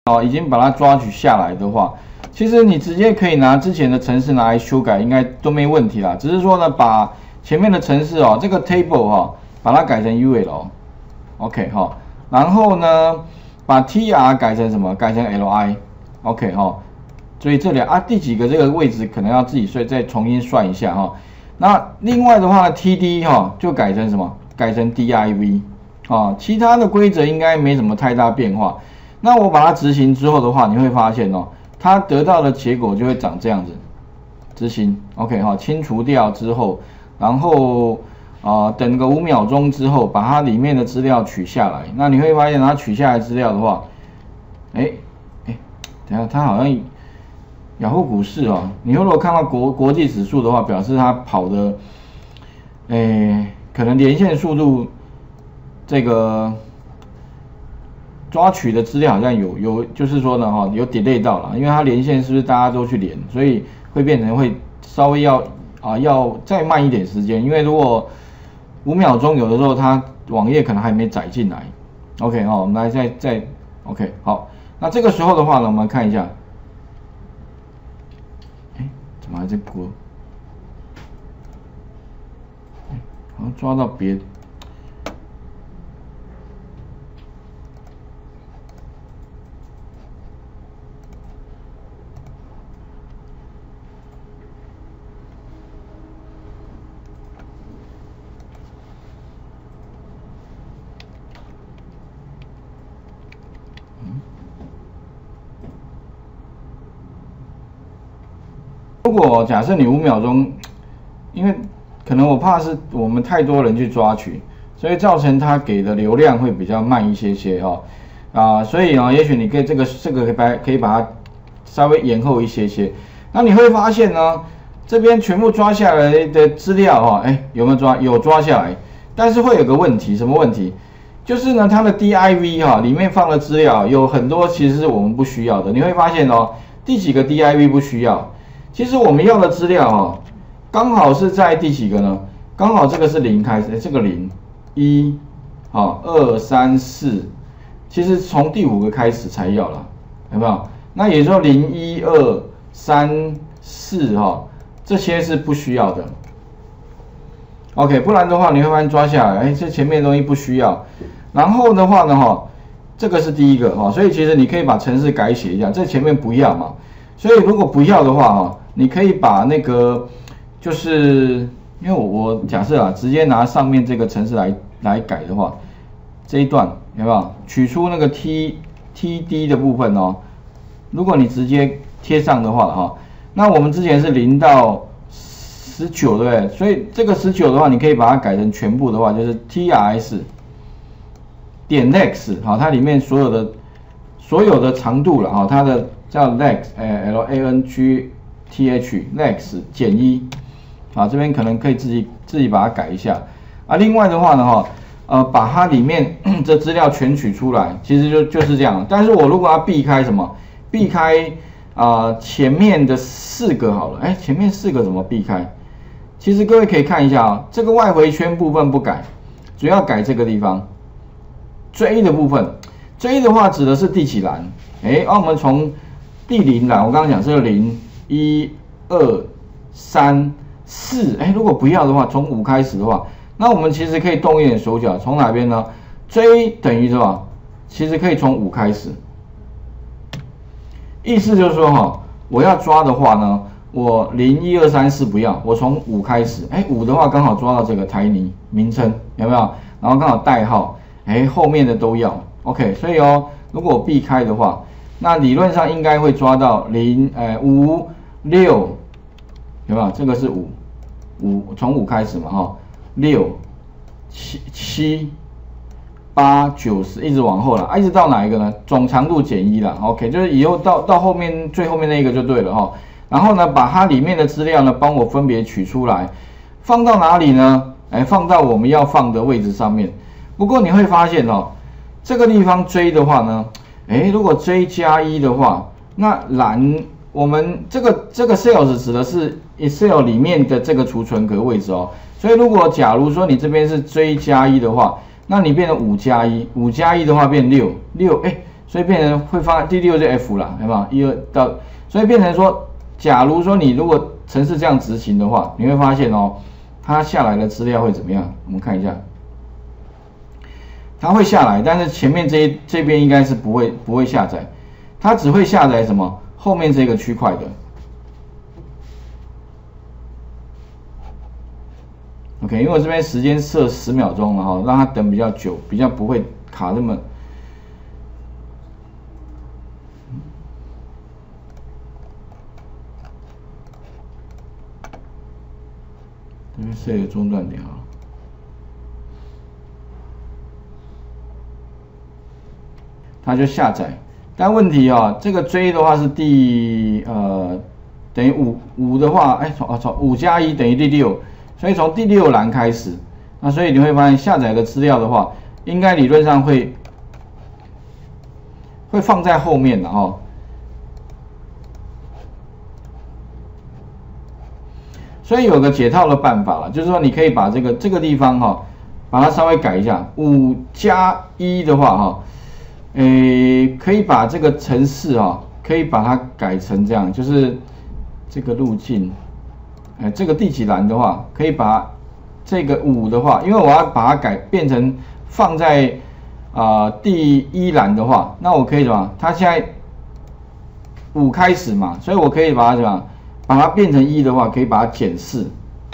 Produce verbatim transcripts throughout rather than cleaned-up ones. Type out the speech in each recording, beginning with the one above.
哦，已经把它抓取下来的话，其实你直接可以拿之前的程式拿来修改，应该都没问题啦。只是说呢，把前面的程式哦，这个 table 哈、哦，把它改成 U L，OK 哈、哦，然后呢，把 T R 改成什么？改成 L I，OK 哈、哦。所以这里啊，第几个这个位置可能要自己算，再重新算一下哈、哦。那另外的话 ，T D 哈、哦、就改成什么？改成 D I V 啊、哦，其他的规则应该没什么太大变化。那我把它执行之后的话，你会发现哦，它得到的结果就会长这样子。执行 ，OK 哈、哦，清除掉之后，然后啊、呃、等个五秒钟之后，把它里面的资料取下来。那你会发现它取下来资料的话，哎哎，等一下它好像雅虎股市哦，你如果看到国国际指数的话，表示它跑的，哎，可能连线速度这个。抓取的资料好像有有，就是说呢，哈，有 delay 到了，因为它连线是不是大家都去连，所以会变成会稍微要啊要再慢一点时间，因为如果五秒钟，有的时候它网页可能还没载进来。OK 哈，我们来再再 OK 好，那这个时候的话呢，我们看一下，哎，怎么还在播？好像抓到别。如果假设你五秒钟，因为可能我怕是我们太多人去抓取，所以造成它给的流量会比较慢一些些哈、哦、啊，所以啊，也许你可以这个这个可以把可以把它稍微延后一些些。那你会发现呢，这边全部抓下来的资料哈，哎，有没有抓？有抓下来，但是会有个问题，什么问题？就是呢，它的 D I V 哈、哦、里面放的资料有很多其实是我们不需要的。你会发现哦，第几个 D I V 不需要？其实我们要的资料哦，刚好是在第几个呢？刚好这个是零开始，这个零一，好二三四，其实从第五个开始才要了，有没有？那也就是说零一二三四哈，这些是不需要的。OK， 不然的话你会发现抓下来，哎，这前面的东西不需要。然后的话呢，哈，这个是第一个哈，所以其实你可以把程式改写一下，这前面不要嘛。所以如果不要的话哈。你可以把那个，就是因为我我假设啊，直接拿上面这个程式来来改的话，这一段有没有取出那个 T T D 的部分哦？如果你直接贴上的话哈，那我们之前是零到十九对不对？所以这个十九的话，你可以把它改成全部的话，就是 T R S 点 lex 好，它里面所有的所有的长度了哈，它的叫 lex 哎 L A N G T H lex 减一，啊，这边可能可以自己自己把它改一下啊。另外的话呢，哈，呃，把它里面这资料全取出来，其实就就是这样。但是我如果要避开什么，避开啊、呃、前面的四个好了，哎，前面四个怎么避开？其实各位可以看一下啊，这个外回圈部分不改，主要改这个地方追的部分。追的话指的是第几栏？哎，啊，我们从第零栏，我刚刚讲是零。一、二、三、四，哎，如果不要的话，从五开始的话，那我们其实可以动一点手脚，从哪边呢？追等于什么？其实可以从五开始。意思就是说哈，我要抓的话呢，我零、一、二、三、四不要，我从五开始。哎，五的话刚好抓到这个台泥名称，有没有？然后刚好代号，哎，后面的都要。OK， 所以哦，如果我避开的话，那理论上应该会抓到零，呃，五。六，有没有？这个是五，五从五开始嘛，哈，六、七、七、八、九十，一直往后了，啊，一直到哪一个呢？总长度减一了 ，OK， 就是以后到到后面最后面那一个就对了哈。然后呢，把它里面的资料呢，帮我分别取出来，放到哪里呢？哎，放到我们要放的位置上面。不过你会发现哦，这个地方追的话呢，哎，如果追加一的话，那蓝。我们这个这个 sales 指的是 Excel 里面的这个储存格位置哦，所以如果假如说你这边是追加一的话，那你变成五加一，五加一的话变六六，哎， 所以变成会放第六就 F 啦，有没有？一二到，所以变成说，假如说你如果程式这样执行的话，你会发现哦，它下来的资料会怎么样？我们看一下，它会下来，但是前面这一这边应该是不会不会下载，它只会下载什么？后面这个区块的。OK， 因为我这边时间设十秒钟了哈，让它等比较久，比较不会卡那么。这边设一个中断点啊。它就下载，但问题啊，这个追的话是第呃等于五五的话，哎从啊从五加一等于第六。所以从第六栏开始，那所以你会发现下载的资料的话，应该理论上会会放在后面的哈。所以有个解套的办法了，就是说你可以把这个这个地方哈，把它稍微改一下，五加一的话哈，诶，可以把这个程式哈，可以把它改成这样，就是这个路径。哎，这个第几栏的话，可以把这个五的话，因为我要把它改变成放在啊、呃、第一栏的话，那我可以什么？它现在五开始嘛，所以我可以把它什么？把它变成一的话，可以把它减四。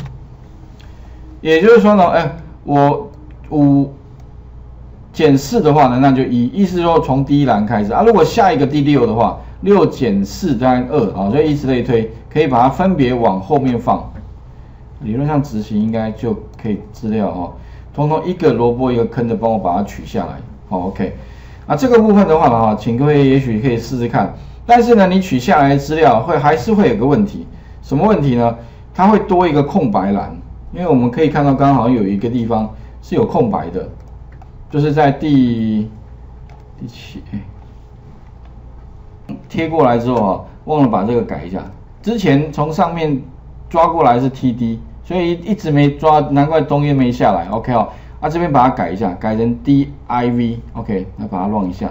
也就是说呢，哎，我五减四的话呢，那就一，意思说从第一栏开始啊。如果下一个第六的话，六减四等于二啊，所以以此类推。可以把它分别往后面放，理论上执行应该就可以资料哦，通通一个萝卜一个坑的帮我把它取下来，好 ，OK。啊，这个部分的话呢，哈，请各位也许可以试试看。但是呢，你取下来的资料会还是会有个问题，什么问题呢？它会多一个空白栏，因为我们可以看到刚好有一个地方是有空白的，就是在第第七贴过来之后啊，忘了把这个改一下。之前从上面抓过来是 T D， 所以一直没抓，难怪东西没下来。OK 哦，啊这边把它改一下，改成 D I V。OK， 那把它乱一下。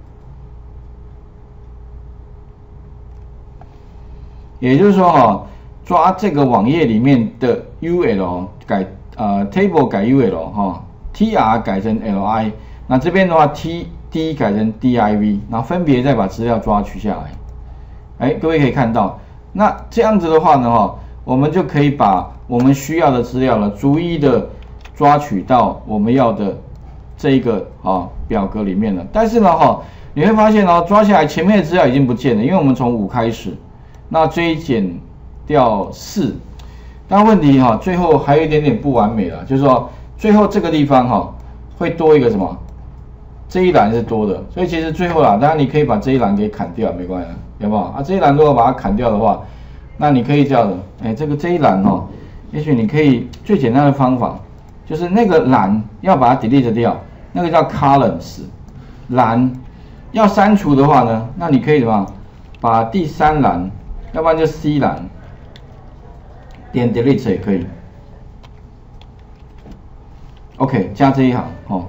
也就是说哈、哦，抓这个网页里面的 U L 改呃 Table 改 U L 哈、哦、，T R 改成 L I， 那这边的话 T D 改成 D I V， 然后分别再把资料抓取下来。哎，各位可以看到。那这样子的话呢，哈，我们就可以把我们需要的资料呢，逐一的抓取到我们要的这一个啊表格里面了。但是呢，哈，你会发现哦，抓下来前面的资料已经不见了，因为我们从五开始，那追减掉四。但问题哈，最后还有一点点不完美了，就是说最后这个地方哈会多一个什么？这一栏是多的，所以其实最后啦，当然你可以把这一栏给砍掉，没关系，有没有啊？这一栏如果把它砍掉的话，那你可以这样的，哎，这个这一栏哦，也许你可以最简单的方法就是那个栏要把它 delete 掉，那个叫 columns 栏要删除的话呢，那你可以什么？把第三栏，要不然就 C 栏点 delete 也可以。OK， 加这一行哦。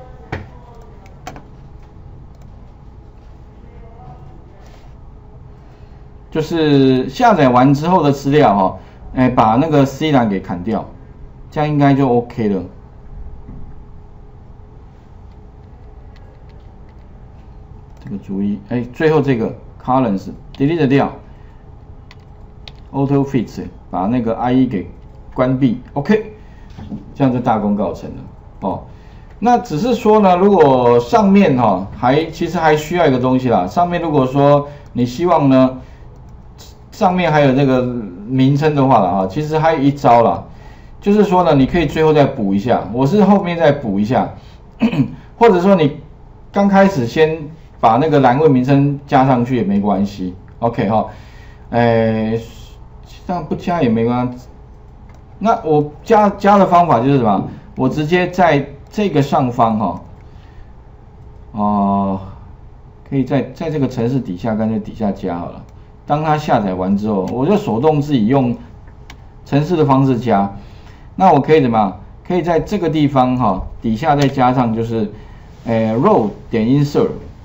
就是下载完之后的资料哈、哦，哎，把那个 C 栏给砍掉，这样应该就 OK 了。这个注意，哎，最后这个 columns delete 掉 ，auto fix 把那个 I E 给关闭 ，OK， 这样就大功告成了哦。那只是说呢，如果上面哈、哦、还其实还需要一个东西啦，上面如果说你希望呢。上面还有那个名称的话了啊，其实还有一招啦，就是说呢，你可以最后再补一下，我是后面再补一下，或者说你刚开始先把那个栏位名称加上去也没关系 ，OK 哈，诶，这样不加也没关系。那我加加的方法就是什么？我直接在这个上方哈，哦、呃，可以在在这个程式底下，干脆底下加好了。当它下载完之后，我就手动自己用程式的方式加。那我可以怎么样？可以在这个地方哈底下再加上就是，诶 row 点 insert，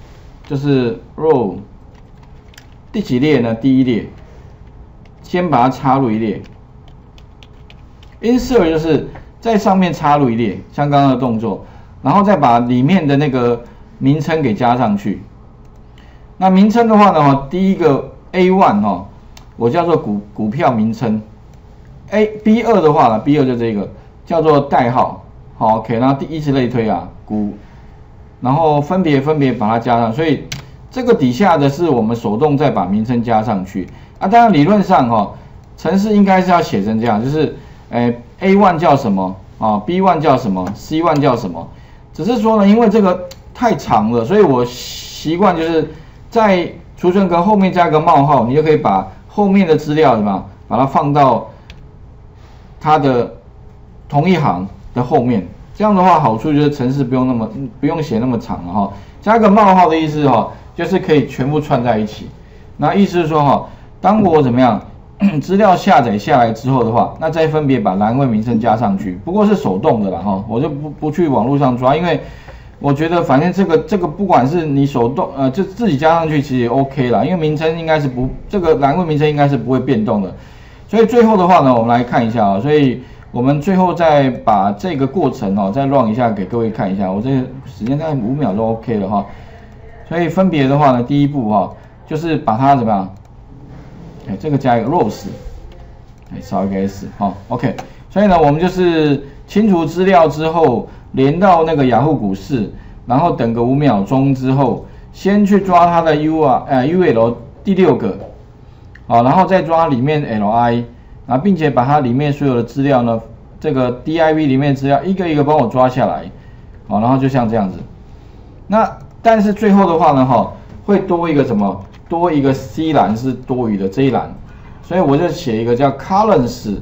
就是 row 第几列呢？第一列，先把它插入一列。insert 就是在上面插入一列，像刚刚的动作，然后再把里面的那个名称给加上去。那名称的话呢，第一个 A 一 哈，我叫做股股票名称。A B 二的话呢 ，B 二就这个叫做代号，好 ，OK， 然后第一次类推啊，股，然后分别分别把它加上，所以这个底下的是我们手动再把名称加上去啊。当然理论上哈、哦，程式应该是要写成这样，就是，诶 A 一 叫什么啊 ，B 一 叫什么 ，C 一 叫什么，只是说呢，因为这个太长了，所以我习惯就是在储存格后面加个冒号，你就可以把后面的资料什么，把它放到它的同一行的后面，这样的话好处就是程式不用那么不用写那么长了哈。加个冒号的意思哈，就是可以全部串在一起。那意思是说哈，当我怎么样资料下载下来之后的话，那再分别把栏位名称加上去，不过是手动的啦哈，我就不不去网络上抓，因为我觉得反正这个这个不管是你手动呃就自己加上去其实也 OK 啦，因为名称应该是不这个栏位名称应该是不会变动的。所以最后的话呢，我们来看一下啊，所以我们最后再把这个过程哦，再 run 一下给各位看一下。我这个时间大概五秒钟 OK 了哈。所以分别的话呢，第一步哈，就是把它怎么样？哎，这个加一个 rows， 哎，少一个 s 哈 ，OK。所以呢，我们就是清除资料之后，连到那个雅虎股市，然后等个五秒钟之后，先去抓它的 U 啊，呃 U L 第六个。好，然后再抓里面 L I， 然后并且把它里面所有的资料呢，这个 D I V 里面的资料一个一个帮我抓下来，好，然后就像这样子。那但是最后的话呢，哈，会多一个什么？多一个 C 栏是多余的这一栏，所以我就写一个叫 columns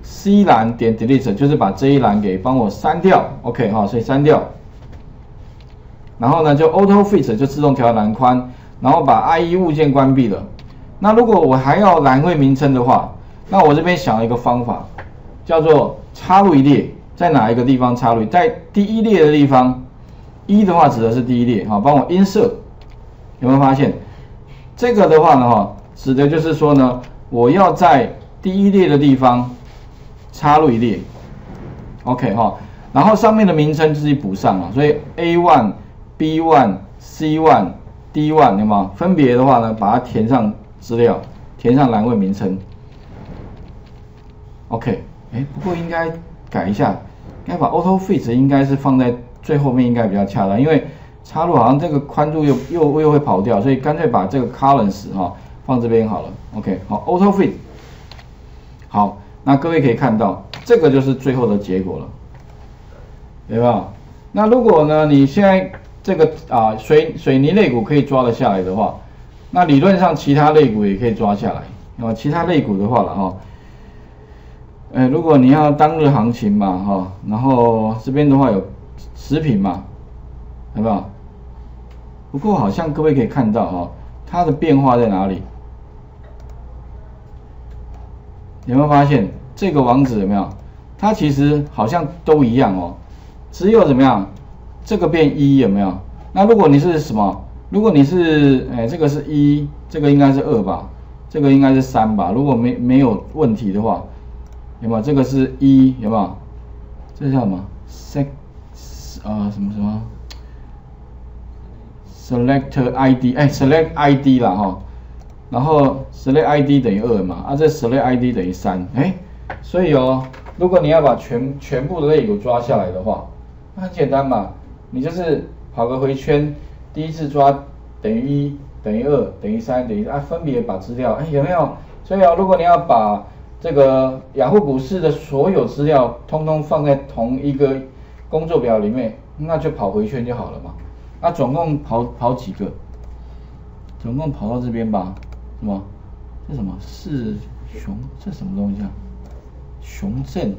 C 栏点 delete， 就是把这一栏给帮我删掉 ，OK 哈，所以删掉。然后呢，就 auto fit 就自动调栏宽，然后把 I E 物件关闭了。那如果我还要栏位名称的话，那我这边想了一个方法，叫做插入一列，在哪一个地方插入？在第一列的地方，一的话指的是第一列，好，帮我 insert， 有没有发现？这个的话呢，哈，指的就是说呢，我要在第一列的地方插入一列 ，OK 哈，然后上面的名称自己补上啊，所以 A 一、B 一、C 一、D 一 有没有？分别的话呢，把它填上。资料填上栏位名称 ，OK， 哎，不过应该改一下，应该把 Auto Fit 应该是放在最后面，应该比较恰当，因为插入好像这个宽度又又又会跑掉，所以干脆把这个 Columns 哈、哦、放这边好了 ，OK， 好 Auto Fit， 好，那各位可以看到，这个就是最后的结果了，对吧？那如果呢，你现在这个啊水水泥类股可以抓得下来的话。那理论上其他类股也可以抓下来，那么其他类股的话了哈，呃，如果你要当日行情嘛哈，然后这边的话有食品嘛，有没有？不过好像各位可以看到哈，它的变化在哪里？有没有发现这个网址有没有？它其实好像都一样哦，只有怎么样？这个变一有没有？那如果你是什么？如果你是，哎，这个是一，这个应该是二吧，这个应该是三吧。如果没没有问题的话，有没有？这个是一，有没有？这叫什么 ？sec， 啊、呃，什么什么 ？select I D， 哎 ，select I D 啦哈。然后 select I D 等于二嘛，啊，这 select I D 等于三，哎，所以哦，如果你要把全全部的类股抓下来的话，那很简单嘛，你就是跑个回圈。第一次抓等于一，等于二，等于三，等于啊，分别把资料，哎，有没有？所以啊，如果你要把这个雅虎股市的所有资料通通放在同一个工作表里面，那就跑回圈就好了嘛。那总共跑跑几个？总共跑到这边吧？什么？这什么？是熊？这什么东西啊？熊证。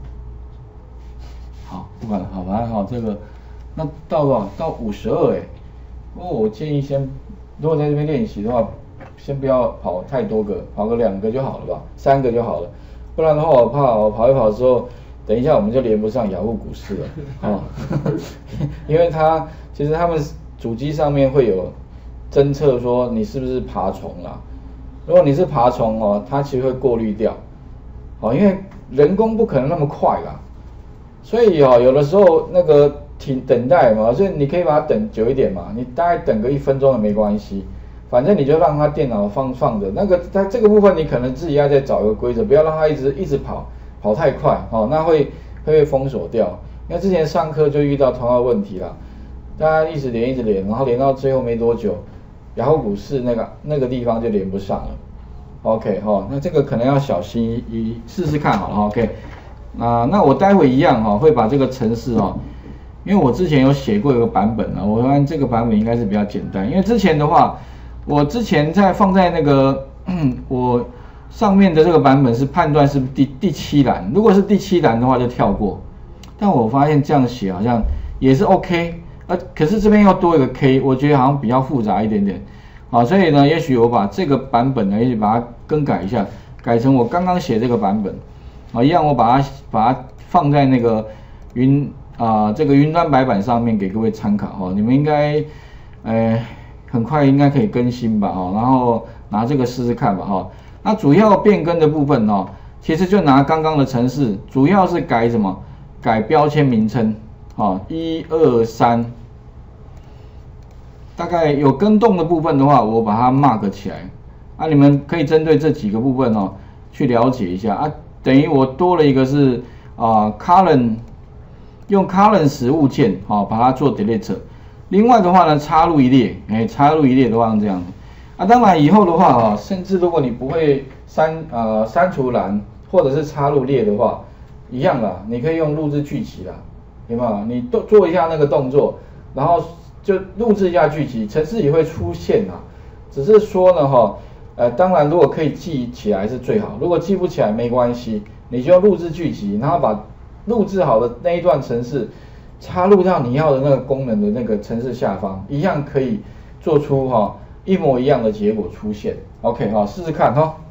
好，不管了，好吧，好这个，那到多少？到五十二哎。不过我建议先，如果在这边练习的话，先不要跑太多个，跑个两个就好了吧，三个就好了。不然的话，我怕我跑一跑之后，等一下我们就连不上雅虎股市了啊、哦，因为它其实他们主机上面会有侦测说你是不是爬虫啦。如果你是爬虫哦，它其实会过滤掉，哦，因为人工不可能那么快啦，所以哦，有的时候那个停等待嘛，所以你可以把它等久一点嘛，你大概等个一分钟也没关系，反正你就让它电脑放放着，那个在这个部分你可能自己要再找一个规则，不要让它一直一直跑，跑太快哦，那会会被封锁掉。因为之前上课就遇到同样的问题啦，大家一直连一直连，然后连到最后没多久。雅虎股市那个那个地方就连不上了 ，OK 哈、哦，那这个可能要小心一试试看好了 ，OK， 啊，那我待会一样哈、哦，会把这个程式哦，因为我之前有写过一个版本啊，我发现这个版本应该是比较简单，因为之前的话，我之前在放在那个我上面的这个版本是判断是第第七栏，如果是第七栏的话就跳过，但我发现这样写好像也是 OK。呃，可是这边要多一个 K， 我觉得好像比较复杂一点点，啊，所以呢，也许我把这个版本呢，也许把它更改一下，改成我刚刚写这个版本，啊，一样我把它把它放在那个云啊、呃、这个云端白板上面给各位参考哦，你们应该，呃，很快应该可以更新吧，哦，然后拿这个试试看吧，哈、哦，那主要变更的部分哦，其实就拿刚刚的程式，主要是改什么？改标签名称。好，一二三，大概有跟动的部分的话，我把它 mark 起来。啊，你们可以针对这几个部分哦，去了解一下啊。等于我多了一个是啊 ，current 用 current 实物件，好、哦，把它做 delete。另外的话呢，插入一列，哎，插入一列的话这样子。啊，当然以后的话啊，甚至如果你不会删呃删除栏或者是插入列的话，一样啦，你可以用录制句集啦。有没有？你做做一下那个动作，然后就录制一下句集，程式也会出现啊。只是说呢，哈，呃，当然如果可以记起来是最好，如果记不起来没关系，你就录制句集，然后把录制好的那一段程式插入到你要的那个功能的那个程式下方，一样可以做出哈一模一样的结果出现。OK 哈，试试看哈。